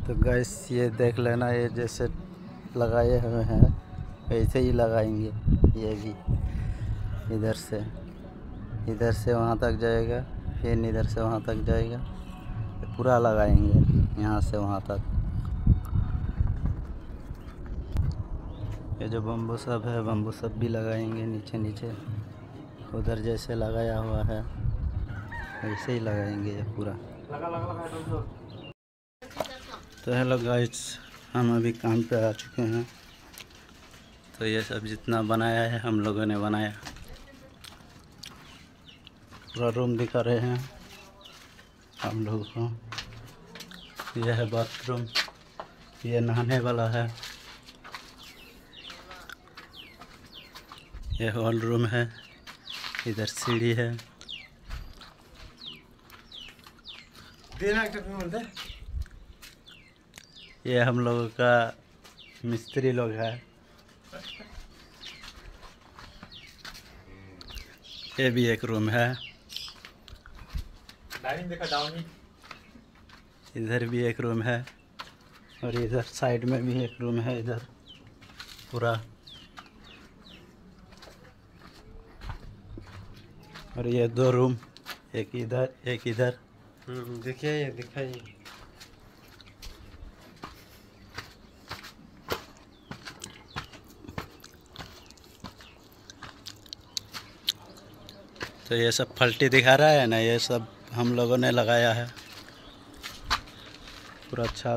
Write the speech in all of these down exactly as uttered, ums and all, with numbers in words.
तो गैस ये देख लेना, ये जैसे लगाए हुए हैं वैसे ही लगाएंगे। ये भी इधर से इधर से वहाँ तक जाएगा, फिर इधर से वहाँ तक जाएगा, पूरा लगाएंगे यहाँ से वहाँ तक। ये जो बम्बू सब है, बम्बू सब भी लगाएंगे नीचे नीचे, उधर जैसे लगाया हुआ है वैसे ही लगाएंगे ये पूरा। तो हेलो गाइस, हम अभी काम पे आ चुके हैं। तो ये सब जितना बनाया है हम लोगों ने बनाया। पूरा रूम दिखा रहे हैं हम लोगों को। यह है बाथरूम, ये नहाने वाला है। यह हॉल रूम है, इधर सीढ़ी है। ये हम लोगों का मिस्त्री लोग है। ये भी एक रूम है। इधर भी एक रूम है और इधर साइड में भी एक रूम है। इधर पूरा, और ये दो रूम, एक इधर एक इधर। देखिए ये दिखाइए। तो ये सब फल्टी दिखा रहा है ना, ये सब हम लोगों ने लगाया है पूरा अच्छा।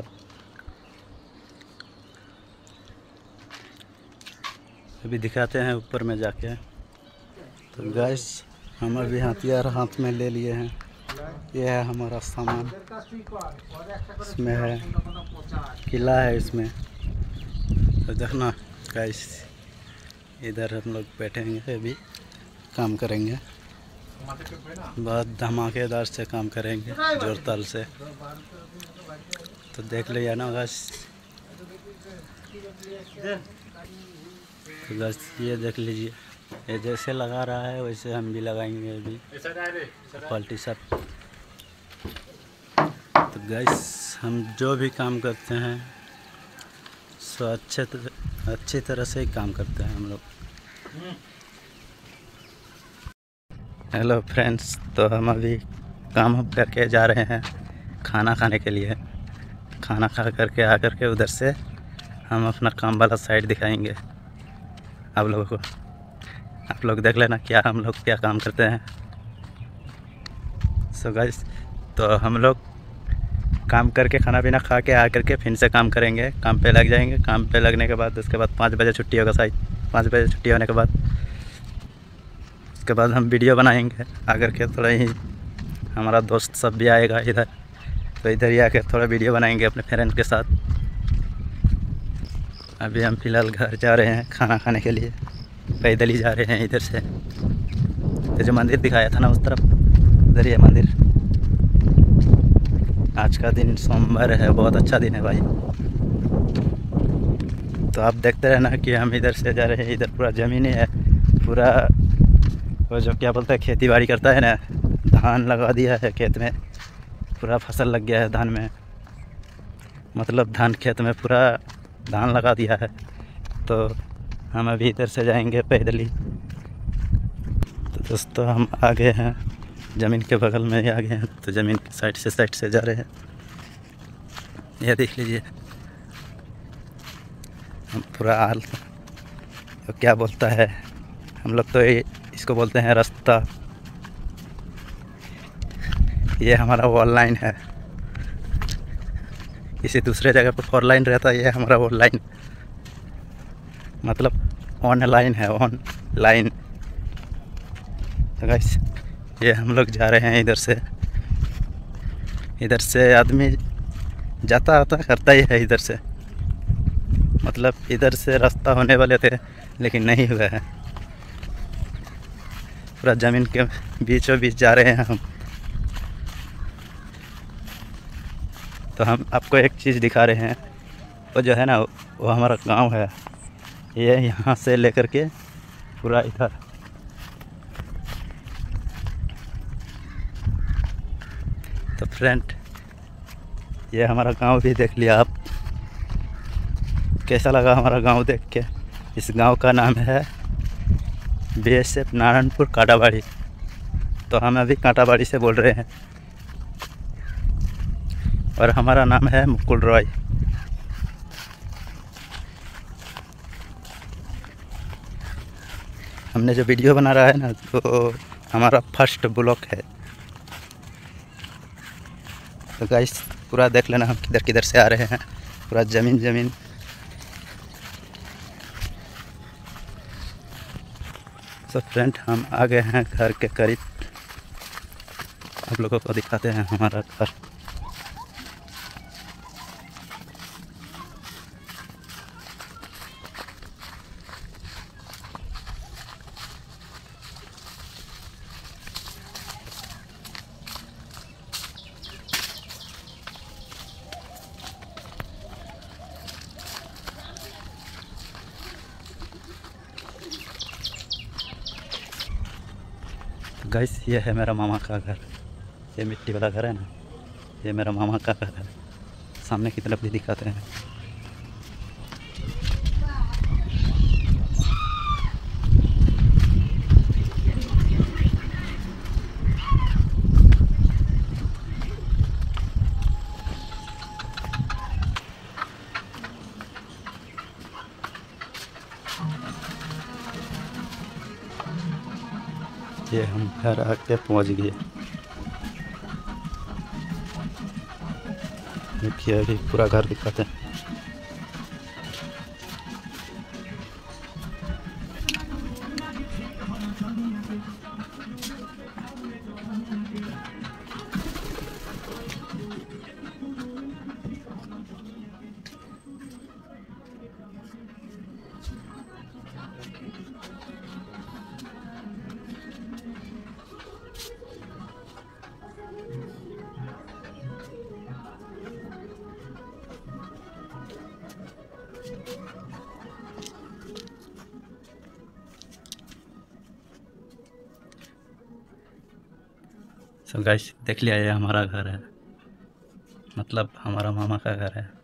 अभी दिखाते हैं ऊपर में जाके। तो गैस हम अभी हथियार हाथ में ले लिए हैं। ये है हमारा सामान, इसमें है किला है इसमें। तो देखना गैस, इधर हम लोग बैठेंगे, अभी काम करेंगे। बहुत धमाकेदार से काम करेंगे, जोर ताल से। तो देख लिया ना बस। तो बस ये देख लीजिए, ये जैसे लगा रहा है वैसे हम भी लगाएंगे अभी क्वालिटी सब। तो गैस हम जो भी काम करते हैं सो अच्छे अच्छी तरह से ही काम करते हैं हम लोग। हेलो फ्रेंड्स, तो हम अभी काम करके जा रहे हैं खाना खाने के लिए। खाना खा करके आ करके उधर से हम अपना काम वाला साइड दिखाएंगे आप लोगों को। आप लोग देख लेना क्या हम लोग क्या काम करते हैं। सो गाइस, तो हम लोग काम करके खाना पीना खा के आ करके फिर से काम करेंगे, काम पे लग जाएंगे। काम पे लगने के बाद उसके बाद पाँच बजे छुट्टी होगा शायद। पाँच बजे छुट्टी होने के बाद उसके बाद हम वीडियो बनाएंगे आकर के। थोड़ा ही हमारा दोस्त सब भी आएगा इधर, तो इधर ही आकर थोड़ा वीडियो बनाएंगे अपने फ्रेंड के साथ। अभी हम फ़िलहाल घर जा रहे हैं खाना खाने के लिए, पैदल ही जा रहे हैं इधर से। तो जो मंदिर दिखाया था ना उस तरफ, इधर ही है मंदिर। आज का दिन सोमवार है, बहुत अच्छा दिन है भाई। तो आप देखते रहना कि हम इधर से जा रहे हैं। इधर पूरा ज़मीन है, पूरा वो जो क्या बोलते हैं खेती बाड़ी करता है ना, धान लगा दिया है खेत में, पूरा फसल लग गया है धान में। मतलब धान खेत में पूरा धान लगा दिया है। तो हम अभी इधर से जाएंगे पैदल ही। तो दोस्तों हम आ गए हैं, ज़मीन के बगल में ही आ गए हैं। तो ज़मीन के साइड से साइड से जा रहे हैं। ये देख लीजिए, हम पूरा हाल तो क्या बोलता है, हम लोग तो ये इसको बोलते हैं रास्ता। ये हमारा वॉल लाइन है। किसी दूसरे जगह पर फोर लाइन रहता है, ये हमारा वॉल लाइन मतलब ऑन लाइन है, ऑन लाइन। तो गाइस ये हम लोग जा रहे हैं इधर से। इधर से आदमी जाता आता करता ही है इधर से। मतलब इधर से रास्ता होने वाले थे लेकिन नहीं हुआ है। पूरा ज़मीन के बीचों बीच जा रहे हैं हम। तो हम आपको एक चीज़ दिखा रहे हैं, वो जो है ना वो हमारा गांव है। ये यहाँ से लेकर के पूरा इधर तो फ्रेंड ये हमारा गांव भी देख लिया आप। कैसा लगा हमारा गांव देख के? इस गांव का नाम है B S F Narayanpur Kantabari. तो हम अभी कांटाबाड़ी से बोल रहे हैं और हमारा नाम है मुकुल रॉय। हमने जो वीडियो बना रहा है ना, तो हमारा फर्स्ट ब्लॉग है। तो गाइस पूरा देख लेना हम किधर किधर से आ रहे हैं। पूरा ज़मीन ज़मीन तो फ्रेंड हम आ गए हैं घर के करीब। आप लोगों को दिखाते हैं हमारा घर। गाइस ये है मेरा मामा का घर। ये मिट्टी वाला घर है ना, ये मेरा मामा का घर है। सामने की तरफ भी दिखाते हैं। ये हम घर आके पहुंच गए। देखिए अभी पूरा घर दिखाते हैं। सो गाइस देख लिया, ये हमारा घर है, मतलब हमारा मामा का घर है।